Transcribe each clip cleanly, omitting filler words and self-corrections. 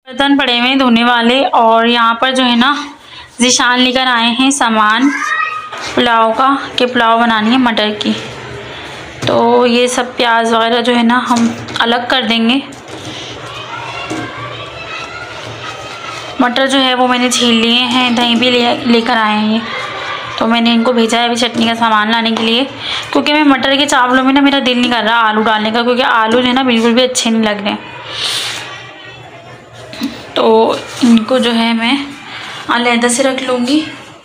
बर्तन पड़े हुए हैं धोने वाले, और यहाँ पर जो है ना ज़ीशान लेकर आए हैं सामान पुलाव का, कि पुलाव बनानी है मटर की। तो ये सब प्याज वगैरह जो है ना हम अलग कर देंगे। मटर जो है वो मैंने छील लिए हैं, दही भी लेकर आए हैं ये, तो मैंने इनको भेजा है अभी चटनी का सामान लाने के लिए, क्योंकि मैं मटर के चावलों में ना मेरा दिल नहीं कर रहा आलू डालने का, क्योंकि आलू जो है ना बिल्कुल भी अच्छे नहीं लग रहे। तो इनको जो है मैं अलहदा से रख लूँगी।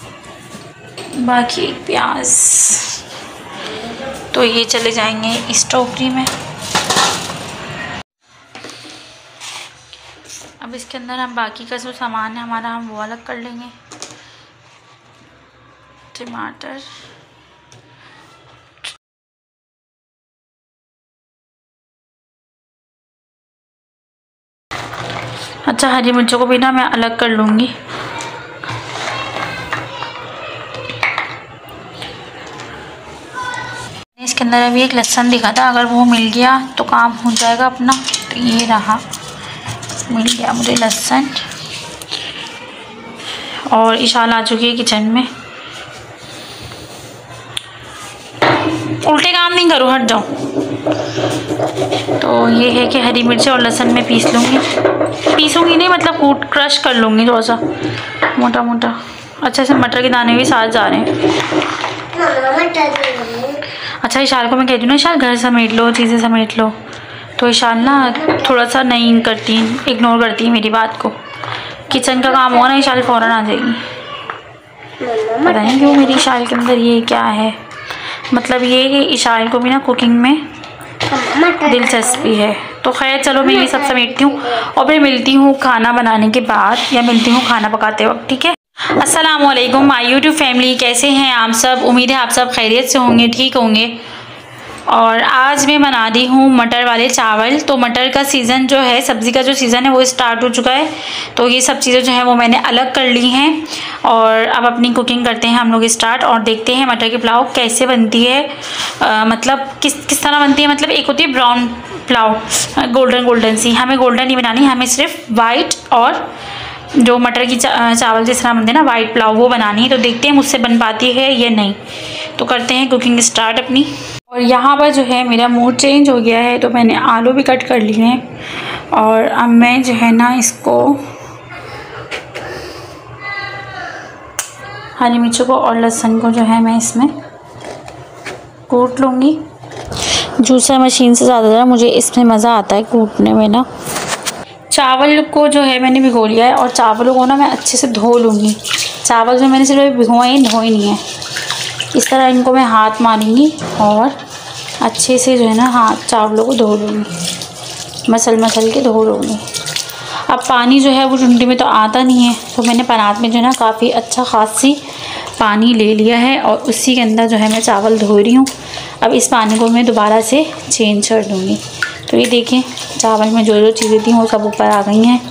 बाकी प्याज तो ये चले जाएंगे इस टोकरी में। अब इसके अंदर हम बाकी का जो सामान है हमारा हम वो अलग कर लेंगे। टमाटर, अच्छा हरी मिर्चों को भी ना मैं अलग कर लूँगी। इसके अंदर अभी एक लहसुन दिखा था, अगर वो मिल गया तो काम हो जाएगा अपना। तो ये रहा, मिल गया मुझे लहसुन। और इशाला आ चुकी है किचन में। उल्टे काम नहीं करो, हट जाओ। तो ये है कि हरी मिर्च और लहसुन में पीस लूँगी, पीसूँगी नहीं मतलब क्रश कर लूँगी थोड़ा सा मोटा मोटा। अच्छा से मटर के दाने भी साथ जा रहे हैं। अच्छा इशाल को मैं कहती हूँ ना, इशाल घर समेट लो, चीज़ें समेट लो, तो इशाल ना थोड़ा सा नहीं करती, इग्नोर करती है मेरी बात को। किचन का काम हो ना इशाल फ़ौरन आ जाएगी। पता नहीं क्यों मेरी इशाल के अंदर ये क्या है, मतलब ये कि इशाल को भी ना कुकिंग में दिलचस्पी है। तो खैर चलो मैं ये सब समेटती हूँ और फिर मिलती हूँ खाना बनाने के बाद, या मिलती हूँ खाना पकाते वक्त, ठीक है। अस्सलामुअलैकुम माय यूट्यूब फैमिली, कैसे हैं आप सब? उम्मीद है आप सब खैरियत से होंगे, ठीक होंगे। और आज मैं बना रही हूँ मटर वाले चावल। तो मटर का सीज़न जो है, सब्ज़ी का जो सीज़न है वो स्टार्ट हो चुका है। तो ये सब चीज़ें जो है वो मैंने अलग कर ली हैं, और अब अपनी कुकिंग करते हैं हम लोग स्टार्ट, और देखते हैं मटर की पुलाव कैसे बनती है। मतलब किस तरह बनती है, मतलब एक होती है ब्राउन पुलाव, गोल्डन सी। हमें गोल्डन नहीं बनानी, हमें सिर्फ वाइट और जो मटर की चावल जिस तरह बनते हैं ना वाइट पुलाव, वो बनानी है। तो देखते हैं मुझसे बन पाती है या नहीं। तो करते हैं कुकिंग स्टार्ट अपनी। और यहाँ पर जो है मेरा मूड चेंज हो गया है, तो मैंने आलू भी कट कर लिए हैं, और अब मैं जो है ना इसको हरी मिर्चों को और लहसुन को जो है मैं इसमें कूट लूँगी। जूसर मशीन से ज़्यादा मुझे इसमें मज़ा आता है कूटने में ना। चावल को जो है मैंने भिगो लिया है, और चावलों को ना मैं अच्छे से धो लूँगी। चावल जो मैंने सिर्फ भिगोए हैं, धोए नहीं है। इस तरह इनको मैं हाथ मारूंगी और अच्छे से जो है ना हाथ चावलों को धो लूँगी, मसल के धो लूँगी। अब पानी जो है वो चुंडी में तो आता नहीं है, तो मैंने परात में जो है ना काफ़ी अच्छा खासी पानी ले लिया है, और उसी के अंदर जो है मैं चावल धो रही हूँ। अब इस पानी को मैं दोबारा से चेंज कर दूँगी। तो ये देखें चावल में जो चीज़ें थी वो सब ऊपर आ गई हैं।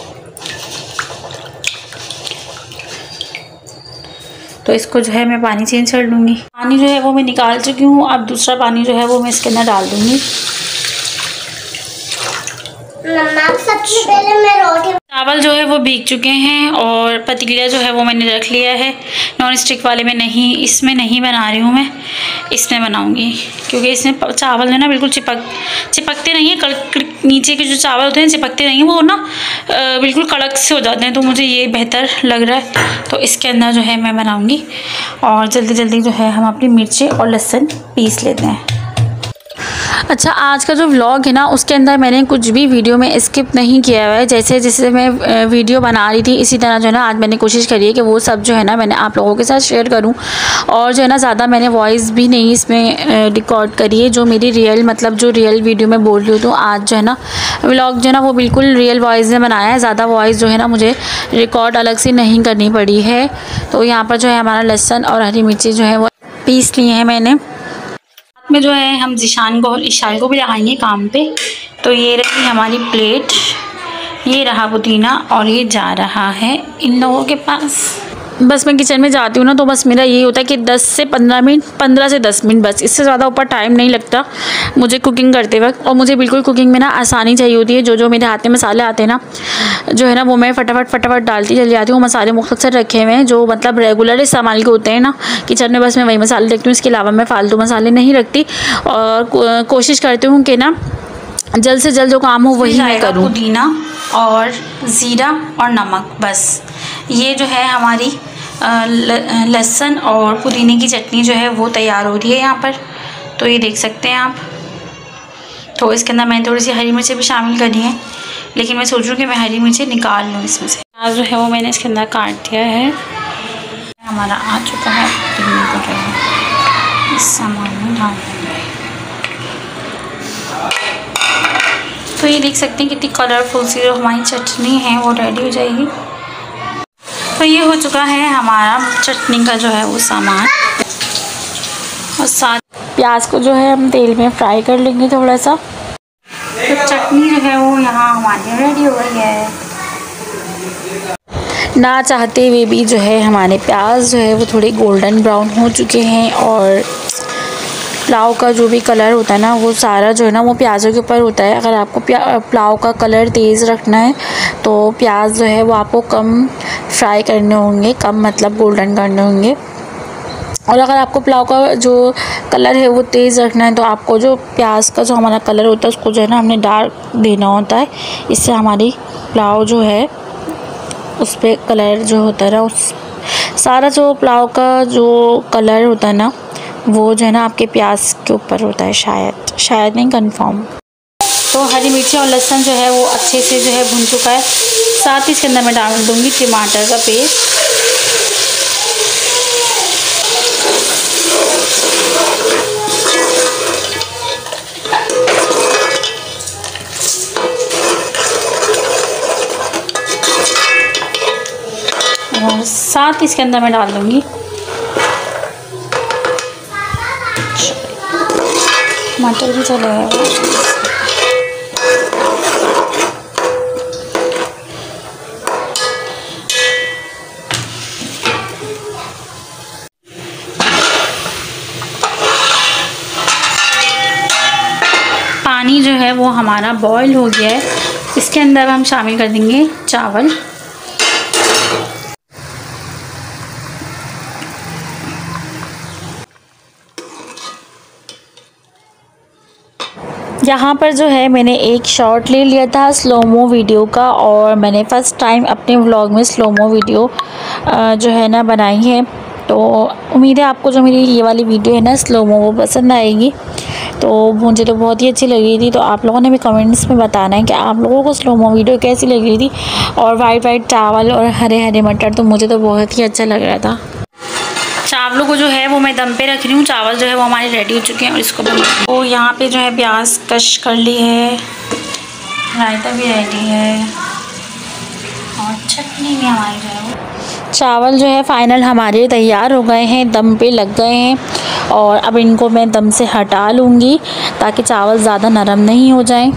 तो इसको जो है मैं पानी चेंज कर लूँगी। पानी जो है वो मैं निकाल चुकी हूँ। अब दूसरा पानी जो है वो मैं इसके अंदर डाल दूँगी। सबसे पहले मैं रोटी, चावल जो है वो भीग चुके हैं, और पतीला जो है वो मैंने रख लिया है। नॉन स्टिक वाले में नहीं, इसमें नहीं बना रही हूँ मैं, इसमें बनाऊँगी, क्योंकि इसमें चावल जो है ना बिल्कुल चिपकते नहीं हैं। नीचे के जो चावल होते हैं चिपकते नहीं हैं, वो ना बिल्कुल कड़क से हो जाते हैं। तो मुझे ये बेहतर लग रहा है, तो इसके अंदर जो है मैं बनाऊँगी। और जल्दी जो है हम अपनी मिर्चें और लहसुन पीस लेते हैं। अच्छा आज का जो व्लॉग है ना उसके अंदर मैंने कुछ भी वीडियो में स्किप नहीं किया हुआ है। जैसे मैं वीडियो बना रही थी इसी तरह जो है ना आज मैंने कोशिश करी है कि वो सब जो है ना मैंने आप लोगों के साथ शेयर करूं, और जो है ना ज़्यादा मैंने वॉइस भी नहीं इसमें रिकॉर्ड करी है, जो मेरी रियल मतलब जो रियल वीडियो में बोल रही हूँ। तो आज जो है ना व्लॉग जो है ना वो बिल्कुल रियल वॉइस में बनाया है। ज़्यादा वॉइस जो है ना मुझे रिकॉर्ड अलग से नहीं करनी पड़ी है। तो यहाँ पर जो है हमारा लहसुन और हरी मिर्ची जो है वो पीस लिए हैं मैंने। में जो है हम ज़ीशान को और इशाल को भी लगाएंगे काम पे। तो ये रही हमारी प्लेट, ये रहा पुदीना, और ये जा रहा है इन लोगों के पास। बस मैं किचन में जाती हूँ ना तो बस मेरा यही होता है कि 10 से 15 मिनट, 15 से 10 मिनट, बस इससे ज़्यादा ऊपर टाइम नहीं लगता मुझे कुकिंग करते वक्त। और मुझे बिल्कुल कुकिंग में ना आसानी चाहिए होती है। जो मेरे हाथ में मसाले आते हैं ना, जो है ना, वो मैं फटाफट डालती चली जाती हूँ। मसाले मुख्तसर रखे हुए हैं जो मतलब रेगुलर इस्तेमाल के होते हैं ना किचन में, बस मैं वही मसाले रखती हूँ। इसके अलावा मैं फ़ालतू मसाले नहीं रखती और कोशिश करती हूँ कि ना जल्द से जल्द जो काम हो वही मैं करूँ। पुदीना और ज़ीरा और नमक, बस ये जो है हमारी लहसुन और पुदीने की चटनी जो है वो तैयार हो रही है यहाँ पर। तो ये देख सकते हैं आप। तो इसके अंदर मैंने थोड़ी सी हरी मिर्चें भी शामिल करी हैं, लेकिन मैं सोच रही हूँ कि मैं हरी मिर्चें निकाल लूँ इसमें से। आज जो है वो मैंने इसके अंदर काट दिया है। हमारा आ चुका है, पुदीने को जो है इस सामान में डाल देंगे। तो ये देख सकते हैं कितनी कलरफुल सी जो हमारी चटनी है वो रेडी हो जाएगी। तो ये हो चुका है हमारा चटनी का जो है वो सामान। और साथ प्याज को जो है हम तेल में फ्राई कर लेंगे थोड़ा सा। तो चटनी जो है वो यहाँ हमारी रेडी हो गई है। ना चाहते हुए भी जो है हमारे प्याज जो है वो थोड़े गोल्डन ब्राउन हो चुके हैं और पुलाव का जो भी कलर होता है ना वो सारा जो है ना वो प्याज़ों के ऊपर होता है। अगर आपको पुलाव का कलर तेज़ रखना है तो प्याज जो है वो आपको कम फ्राई करने होंगे, कम मतलब गोल्डन करने होंगे। और अगर आपको पुलाव का जो कलर है वो तेज़ रखना है तो आपको जो प्याज का जो हमारा कलर होता है उसको जो है ना हमने डार्क देना होता है। इससे हमारी पुलाव जो है उस पर कलर जो होता है ना, उस सारा जो पुलाव का जो कलर होता है ना वो जो है ना आपके प्याज के ऊपर होता है, शायद नहीं, कंफर्म। तो हरी मिर्ची और लहसुन जो है वो अच्छे से जो है भुन चुका है। साथ ही इसके अंदर मैं डाल दूँगी टमाटर का पेस्ट। और साथ इसके अंदर मैं डाल दूँगी मटर भी चलेगा। पानी जो है वो हमारा बॉईल हो गया है। इसके अंदर हम शामिल कर देंगे चावल। यहाँ पर जो है मैंने एक शॉट ले लिया था स्लोमो वीडियो का और मैंने फ़र्स्ट टाइम अपने व्लॉग में स्लोमो वीडियो जो है ना बनाई है। तो उम्मीद है आपको जो मेरी ये वाली वीडियो है ना स्लोमो वो पसंद आएगी। तो मुझे तो बहुत ही अच्छी लगी थी। तो आप लोगों ने भी कमेंट्स में बताना है कि आप लोगों को स्लोमो वीडियो कैसी लग रही थी। और वाइट चावल और हरे हरे मटर तो मुझे तो बहुत ही अच्छा लग रहा था। चावलों को जो है वो मैं दम पे रख रही हूँ। चावल जो है वो हमारे रेडी हो चुके हैं और इसको तो यहाँ पे जो है प्याज कश कर ली है, रायता भी रेडी है और चटनी भी हमारी जो है वो। चावल जो है फाइनल हमारे तैयार हो गए हैं, दम पे लग गए हैं। और अब इनको मैं दम से हटा लूँगी ताकि चावल ज़्यादा नरम नहीं हो जाएं।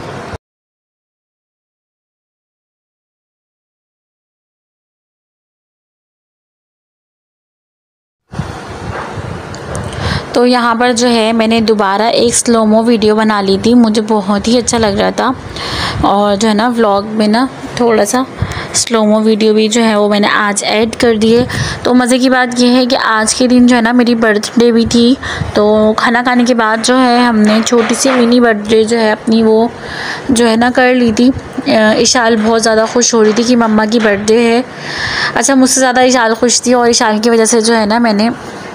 तो यहाँ पर जो है मैंने दोबारा एक स्लोमो वीडियो बना ली थी, मुझे बहुत ही अच्छा लग रहा था। और जो है ना व्लॉग में ना थोड़ा सा स्लोमो वीडियो भी जो है वो मैंने आज ऐड कर दिए। तो मज़े की बात यह है कि आज के दिन जो है ना मेरी बर्थडे भी थी। तो खाना खाने के बाद जो है हमने छोटी सी मिनी बर्थडे जो है अपनी वो जो है ना कर ली थी। इशाल बहुत ज़्यादा खुश हो रही थी कि मम्मा की बर्थडे है। अच्छा, मुझसे ज़्यादा इशाल खुश थी और इशाल की वजह से जो है ना मैंने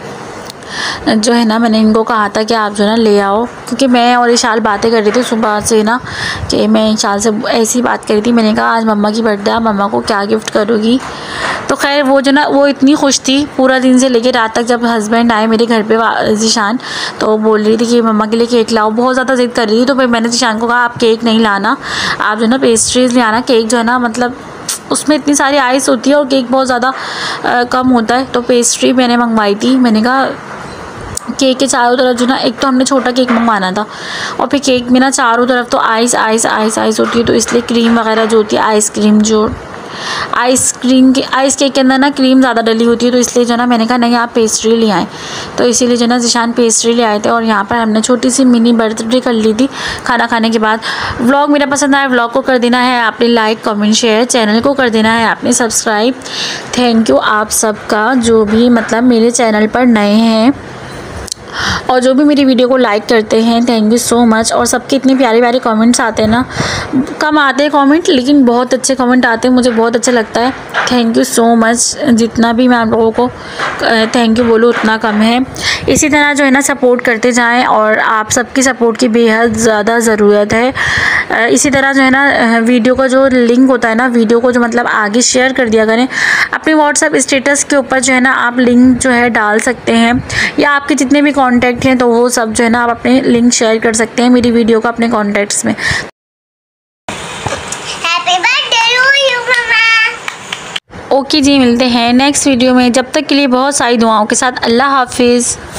इनको कहा था कि आप जो है ना ले आओ, क्योंकि मैं और इशाल बातें कर रही थी सुबह से ना कि मैं इशाल से ऐसी बात कर रही थी। मैंने कहा आज मम्मा की बर्थडे, आप मम्मा को क्या गिफ्ट करोगी। तो खैर वो जो ना वो इतनी खुश थी पूरा दिन से लेकर रात तक। जब हस्बैंड आए मेरे घर पे ज़ीशान, तो बोल रही थी कि मम्मा के लिए केक लाओ, बहुत ज़्यादा ज़िद कर रही थी। तो फिर मैंने ज़ीशान को कहा आप केक नहीं लाना, आप जो है ना पेस्ट्रीज़ ले आना। केक जो है ना मतलब उसमें इतनी सारी आइस होती है और केक बहुत ज़्यादा कम होता है। तो पेस्ट्री मैंने मंगवाई थी। मैंने कहा केक के चारों तरफ जो ना, एक तो हमने छोटा केक मंगवाना था और फिर केक में ना चारों तरफ तो आइस होती है। तो इसलिए क्रीम वगैरह जो होती है आइसक्रीम जो आइस केक के अंदर ना क्रीम ज़्यादा डली होती है, तो इसलिए जो है ना मैंने कहा नहीं आप पेस्ट्री ले आए, तो इसीलिए जो है ना ज़ीशान पेस्ट्री ले आए थे। और यहाँ पर हमने छोटी सी मिनी बर्थडे कर ली थी खाना खाने के बाद। व्लॉग मेरा पसंद आया, व्लॉग को कर देना है आपने लाइक, कमेंट, शेयर, चैनल को कर देना है आपने सब्सक्राइब। थैंक यू आप सबका जो भी मतलब मेरे चैनल पर नए हैं और जो भी मेरी वीडियो को लाइक करते हैं, थैंक यू सो मच। और सबके इतने प्यारे प्यारे कमेंट्स आते हैं ना, कम आते हैं कमेंट लेकिन बहुत अच्छे कमेंट आते हैं, मुझे बहुत अच्छा लगता है। थैंक यू सो मच, जितना भी मैं आप लोगों को थैंक यू बोलूँ उतना कम है। इसी तरह जो है ना सपोर्ट करते जाएं और आप सबकी सपोर्ट की बेहद ज़्यादा ज़रूरत है। इसी तरह जो है ना वीडियो का जो लिंक होता है ना, वीडियो को जो मतलब आगे शेयर कर दिया करें अपने व्हाट्सएप स्टेटस के ऊपर, जो है ना आप लिंक जो है डाल सकते हैं, या आपके जितने भी कॉन्टैक्ट हैं तो वो सब जो है ना आप अपने लिंक शेयर कर सकते हैं मेरी वीडियो का अपने कॉन्टैक्ट्स में। Happy birthday to you mumma. Okay जी, मिलते हैं नेक्स्ट वीडियो में, जब तक के लिए बहुत सारी दुआओं के साथ। अल्लाह हाफिज़।